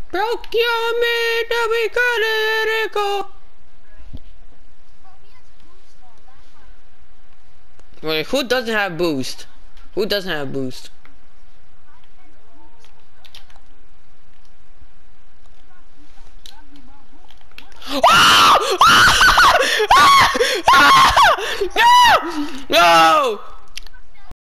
Procurement mechanical. Wait, who doesn't have boost? Who doesn't have boost? No! No!